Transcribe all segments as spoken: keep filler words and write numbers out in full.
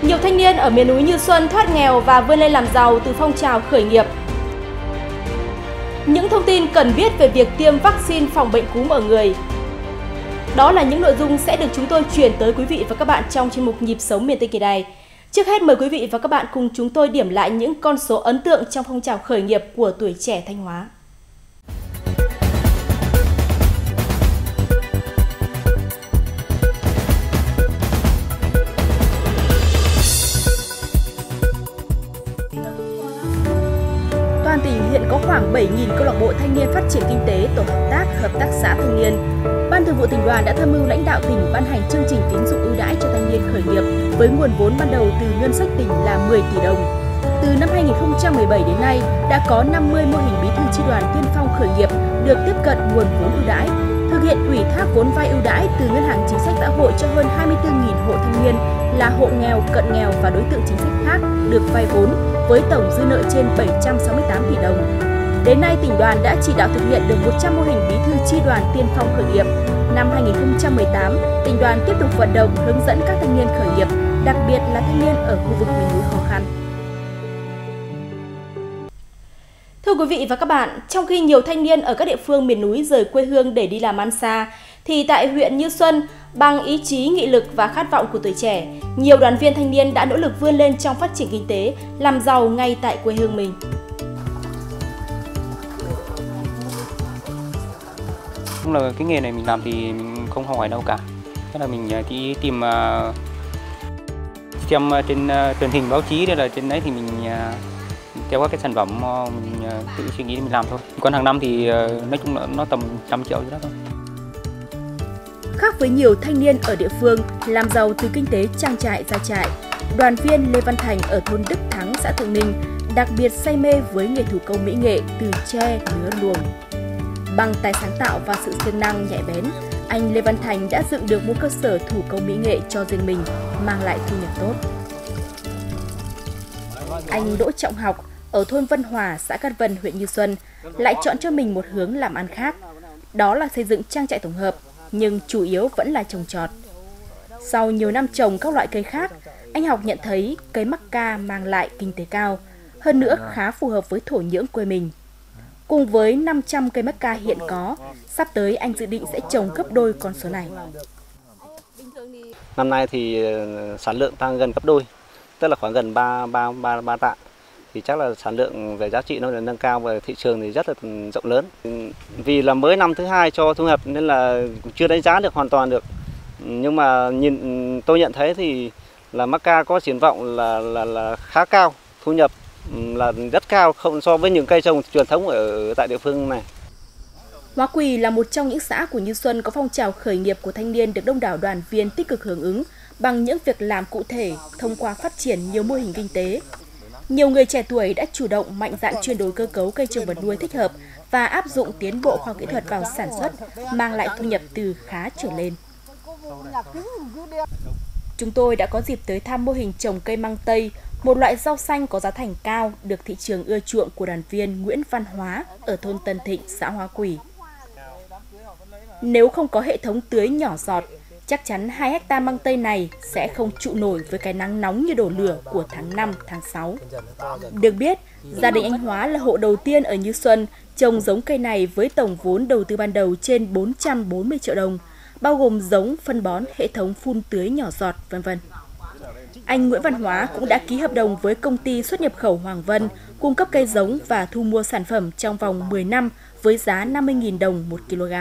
Nhiều thanh niên ở miền núi Như Xuân thoát nghèo và vươn lên làm giàu từ phong trào khởi nghiệp. Những thông tin cần biết về việc tiêm vaccine phòng bệnh cúm ở người. Đó là những nội dung sẽ được chúng tôi chuyển tới quý vị và các bạn trong chuyên mục Nhịp sống miền Tây kỳ này. Trước hết mời quý vị và các bạn cùng chúng tôi điểm lại những con số ấn tượng trong phong trào khởi nghiệp của tuổi trẻ Thanh Hóa. Toàn tỉnh hiện có khoảng bảy nghìn câu lạc bộ thanh niên phát triển kinh tế, tổ hợp tác, hợp tác xã thanh niên. Ban Thường vụ Tỉnh đoàn đã tham mưu lãnh đạo tỉnh ban hành chương trình tín dụng ưu đãi cho thanh niên khởi nghiệp với nguồn vốn ban đầu từ ngân sách tỉnh là mười tỷ đồng. Từ năm hai nghìn không trăm mười bảy đến nay, đã có năm mươi mô hình bí thư chi đoàn tiên phong khởi nghiệp được tiếp cận nguồn vốn ưu đãi, thực hiện ủy thác vốn vay ưu đãi từ Ngân hàng Chính sách Xã hội cho hơn hai mươi tư nghìn hộ thanh niên là hộ nghèo, cận nghèo và đối tượng chính sách khác được vay vốn với tổng dư nợ trên bảy trăm sáu mươi tám tỷ đồng. Đến nay, tỉnh đoàn đã chỉ đạo thực hiện được một trăm mô hình bí thư chi đoàn tiên phong khởi nghiệp. Năm hai nghìn không trăm mười tám, tỉnh đoàn tiếp tục vận động hướng dẫn các thanh niên khởi nghiệp, đặc biệt là thanh niên ở khu vực miền núi khó khăn. Thưa quý vị và các bạn, trong khi nhiều thanh niên ở các địa phương miền núi rời quê hương để đi làm ăn xa, thì tại huyện Như Xuân, bằng ý chí, nghị lực và khát vọng của tuổi trẻ, nhiều đoàn viên thanh niên đã nỗ lực vươn lên trong phát triển kinh tế, làm giàu ngay tại quê hương mình. Cũng là cái nghề này mình làm thì mình không học hỏi đâu cả. Thế là mình chỉ tìm uh, xem trên uh, truyền hình báo chí, đây là trên đấy thì mình uh, theo các cái sản phẩm uh, mình uh, tự suy nghĩ để mình làm thôi. Còn hàng năm thì uh, nói chung là nó tầm trăm triệu gì đó thôi. Khác với nhiều thanh niên ở địa phương làm giàu từ kinh tế trang trại gia trại, đoàn viên Lê Văn Thành ở thôn Đức Thắng, xã Thượng Ninh đặc biệt say mê với nghề thủ công mỹ nghệ từ tre, nứa, luồng. Bằng tài sáng tạo và sự siêng năng nhạy bén, anh Lê Văn Thành đã dựng được một cơ sở thủ công mỹ nghệ cho riêng mình, mang lại thu nhập tốt. Anh Đỗ Trọng Học ở thôn Vân Hòa, xã Cát Vân, huyện Như Xuân lại chọn cho mình một hướng làm ăn khác, đó là xây dựng trang trại tổng hợp, nhưng chủ yếu vẫn là trồng trọt. Sau nhiều năm trồng các loại cây khác, anh Học nhận thấy cây mắc ca mang lại kinh tế cao, hơn nữa khá phù hợp với thổ nhưỡng quê mình. Cùng với năm trăm cây mắc ca hiện có, sắp tới anh dự định sẽ trồng gấp đôi con số này. Năm nay thì sản lượng tăng gần gấp đôi, tức là khoảng gần ba ba ba ba tạ. Thì chắc là sản lượng về giá trị nó được nâng cao và thị trường thì rất là rộng lớn. Vì là mới năm thứ hai cho thu hoạch nên là chưa đánh giá được hoàn toàn được. Nhưng mà nhìn tôi nhận thấy thì là mắc ca có triển vọng là là là khá cao, thu nhập là rất cao không so với những cây trồng truyền thống ở tại địa phương này. Hóa Quỳ là một trong những xã của Như Xuân có phong trào khởi nghiệp của thanh niên được đông đảo đoàn viên tích cực hưởng ứng bằng những việc làm cụ thể thông qua phát triển nhiều mô hình kinh tế. Nhiều người trẻ tuổi đã chủ động mạnh dạn chuyển đổi cơ cấu cây trồng vật nuôi thích hợp và áp dụng tiến bộ khoa học kỹ thuật vào sản xuất, mang lại thu nhập từ khá trở lên. Chúng tôi đã có dịp tới thăm mô hình trồng cây măng tây, một loại rau xanh có giá thành cao được thị trường ưa chuộng của đoàn viên Nguyễn Văn Hóa ở thôn Tân Thịnh, xã Hóa Quỳ. Nếu không có hệ thống tưới nhỏ giọt, chắc chắn hai héc ta măng tây này sẽ không trụ nổi với cái nắng nóng như đổ lửa của tháng năm, tháng sáu. Được biết, gia đình anh Hóa là hộ đầu tiên ở Như Xuân trồng giống cây này với tổng vốn đầu tư ban đầu trên bốn trăm bốn mươi triệu đồng, bao gồm giống, phân bón, hệ thống phun tưới nhỏ giọt, vân vân. Anh Nguyễn Văn Hóa cũng đã ký hợp đồng với công ty xuất nhập khẩu Hoàng Vân cung cấp cây giống và thu mua sản phẩm trong vòng mười năm với giá năm mươi nghìn đồng một kg.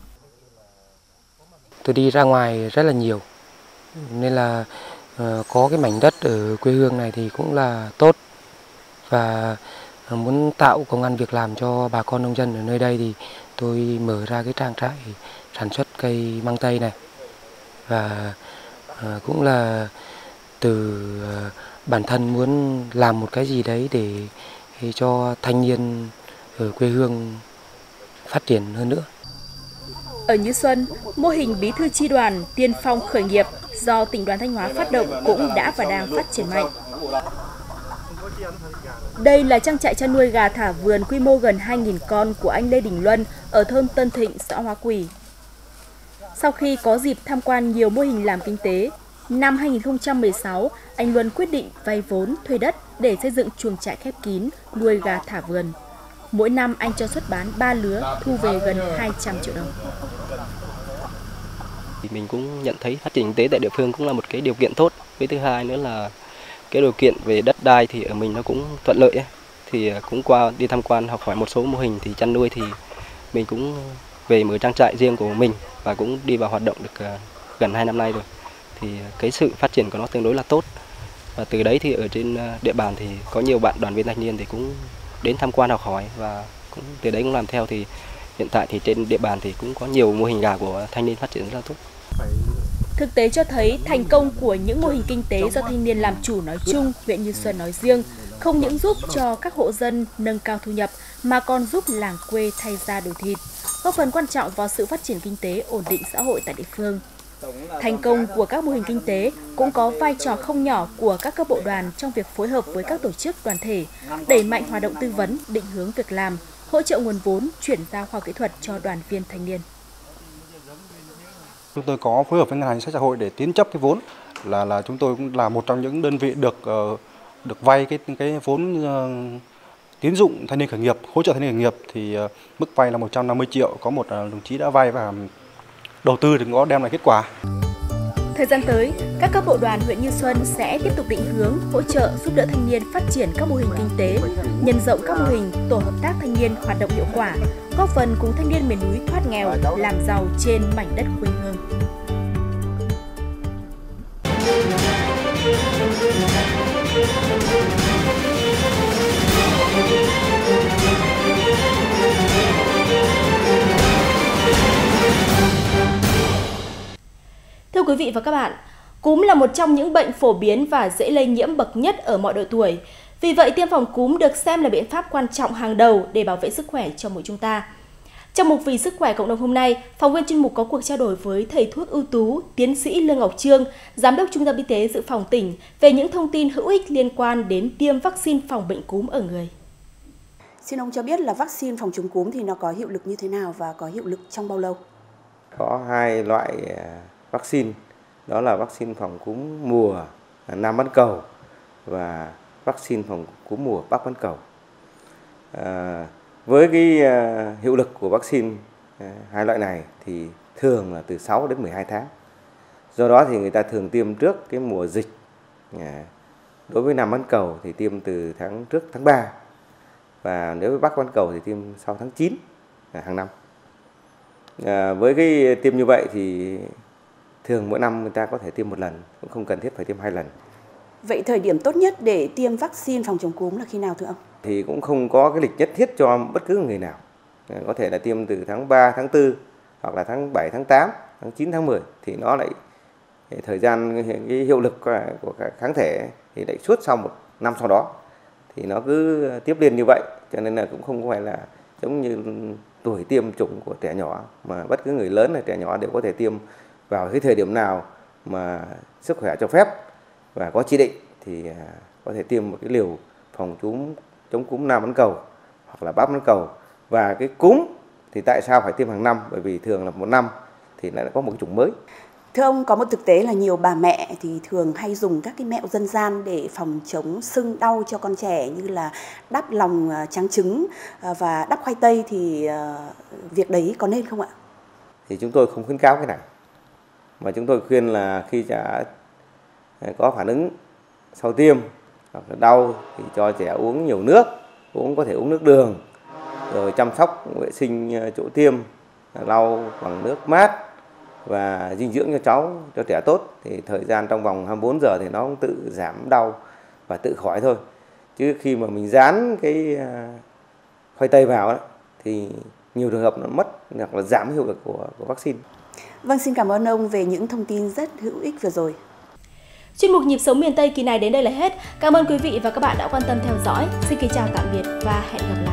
Tôi đi ra ngoài rất là nhiều, nên là uh, có cái mảnh đất ở quê hương này thì cũng là tốt. Và uh, muốn tạo công ăn việc làm cho bà con nông dân ở nơi đây thì tôi mở ra cái trang trại sản xuất cây măng tây này. Và uh, cũng là từ uh, bản thân muốn làm một cái gì đấy để, để cho thanh niên ở quê hương phát triển hơn nữa. Ở Như Xuân, mô hình bí thư chi đoàn tiên phong khởi nghiệp do tỉnh đoàn Thanh Hóa phát động cũng đã và đang phát triển mạnh. Đây là trang trại chăn nuôi gà thả vườn quy mô gần hai nghìn con của anh Lê Đình Luân ở thôn Tân Thịnh, xã Hóa Quỳ. Sau khi có dịp tham quan nhiều mô hình làm kinh tế, Năm hai nghìn không trăm mười sáu, anh Luân quyết định vay vốn thuê đất để xây dựng chuồng trại khép kín, nuôi gà thả vườn. Mỗi năm anh cho xuất bán ba lứa, thu về gần hai trăm triệu đồng. Mình cũng nhận thấy phát triển kinh tế tại địa phương cũng là một cái điều kiện tốt. Với thứ hai nữa là cái điều kiện về đất đai thì ở mình nó cũng thuận lợi ấy. Thì cũng qua đi tham quan học hỏi một số mô hình thì chăn nuôi thì mình cũng về mở trang trại riêng của mình và cũng đi vào hoạt động được gần hai năm nay rồi. Thì cái sự phát triển của nó tương đối là tốt. Và từ đấy thì ở trên địa bàn thì có nhiều bạn đoàn viên thanh niên thì cũng đến tham quan học hỏi và cũng từ đấy cũng làm theo. Thì hiện tại thì trên địa bàn thì cũng có nhiều mô hình gà của thanh niên phát triển rất là tốt. Thực tế cho thấy thành công của những mô hình kinh tế do thanh niên làm chủ nói chung, huyện Như Xuân nói riêng không những giúp cho các hộ dân nâng cao thu nhập mà còn giúp làng quê thay da đổi thịt, góp phần quan trọng vào sự phát triển kinh tế, ổn định xã hội tại địa phương. Thành công của các mô hình kinh tế cũng có vai trò không nhỏ của các cấp bộ đoàn trong việc phối hợp với các tổ chức đoàn thể, đẩy mạnh hoạt động tư vấn, định hướng việc làm, hỗ trợ nguồn vốn, chuyển giao khoa học kỹ thuật cho đoàn viên thanh niên. Chúng tôi có phối hợp với Ngân hàng Chính sách Xã hội để tín chấp cái vốn, là là chúng tôi cũng là một trong những đơn vị được uh, được vay cái cái vốn uh, tín dụng thanh niên khởi nghiệp, hỗ trợ thanh niên khởi nghiệp thì uh, mức vay là một trăm năm mươi triệu, có một uh, đồng chí đã vay và đầu tư thì có đem lại kết quả. Thời gian tới, các cấp bộ đoàn huyện Như Xuân sẽ tiếp tục định hướng, hỗ trợ giúp đỡ thanh niên phát triển các mô hình kinh tế, nhân rộng các mô hình tổ hợp tác thanh niên hoạt động hiệu quả, góp phần cùng thanh niên miền núi thoát nghèo, làm giàu trên mảnh đất quê hương. Thưa quý vị và các bạn, cúm là một trong những bệnh phổ biến và dễ lây nhiễm bậc nhất ở mọi độ tuổi. Vì vậy, tiêm phòng cúm được xem là biện pháp quan trọng hàng đầu để bảo vệ sức khỏe cho mỗi chúng ta. Trong mục Vì Sức Khỏe Cộng đồng hôm nay, phóng viên chuyên mục có cuộc trao đổi với thầy thuốc ưu tú, tiến sĩ Lương Ngọc Trương, Giám đốc Trung tâm Y tế Dự phòng tỉnh về những thông tin hữu ích liên quan đến tiêm vaccine phòng bệnh cúm ở người. Xin ông cho biết là vaccine phòng chống cúm thì nó có hiệu lực như thế nào và có hiệu lực trong bao lâu? Có hai loại vaccine, đó là vaccine phòng cúm mùa Nam bán cầu và vaccine phòng cúm mùa Bắc bán cầu. À, với cái uh, hiệu lực của vaccine uh, hai loại này thì thường là từ sáu đến mười hai tháng. Do đó thì người ta thường tiêm trước cái mùa dịch. Uh, đối với Nam bán cầu thì tiêm từ tháng trước tháng ba, và nếu với Bắc bán cầu thì tiêm sau tháng chín uh, hàng năm. À, với cái tiêm như vậy thì thường mỗi năm người ta có thể tiêm một lần, cũng không cần thiết phải tiêm hai lần. Vậy thời điểm tốt nhất để tiêm vaccine phòng chống cúm là khi nào thưa ông? Thì cũng không có cái lịch nhất thiết cho bất cứ người nào. À, có thể là tiêm từ tháng ba, tháng tư, hoặc là tháng bảy, tháng tám, tháng chín, tháng mười. Thì nó lại thời gian cái hiệu lực của các kháng thể thì lại suốt sau một năm sau đó. Thì nó cứ tiếp liên như vậy, cho nên là cũng không phải là giống như tuổi tiêm chủng của trẻ nhỏ, mà bất cứ người lớn hay trẻ nhỏ đều có thể tiêm vào cái thời điểm nào mà sức khỏe cho phép và có chỉ định thì có thể tiêm một cái liều phòng cúm chống cúm Nam bán cầu hoặc là Bắc bán cầu. Và cái cúm thì tại sao phải tiêm hàng năm? Bởi vì thường là một năm thì lại có một cái chủng mới. Thưa ông, có một thực tế là nhiều bà mẹ thì thường hay dùng các cái mẹo dân gian để phòng chống sưng đau cho con trẻ, như là đắp lòng trắng trứng và đắp khoai tây, thì việc đấy có nên không ạ? Thì chúng tôi không khuyến cáo cái này, mà chúng tôi khuyên là khi trẻ có phản ứng sau tiêm hoặc là đau thì cho trẻ uống nhiều nước, uống có thể uống nước đường, rồi chăm sóc vệ sinh chỗ tiêm, lau bằng nước mát và dinh dưỡng cho cháu, cho trẻ tốt, thì thời gian trong vòng hai mươi bốn giờ thì nó cũng tự giảm đau và tự khỏi thôi. Chứ khi mà mình dán cái khoai tây vào đó, thì nhiều trường hợp nó mất hoặc là giảm hiệu lực của, của vaccine. Vâng, xin cảm ơn ông về những thông tin rất hữu ích vừa rồi. Chuyên mục Nhịp sống miền Tây kỳ này đến đây là hết. Cảm ơn quý vị và các bạn đã quan tâm theo dõi. Xin kính chào tạm biệt và hẹn gặp lại.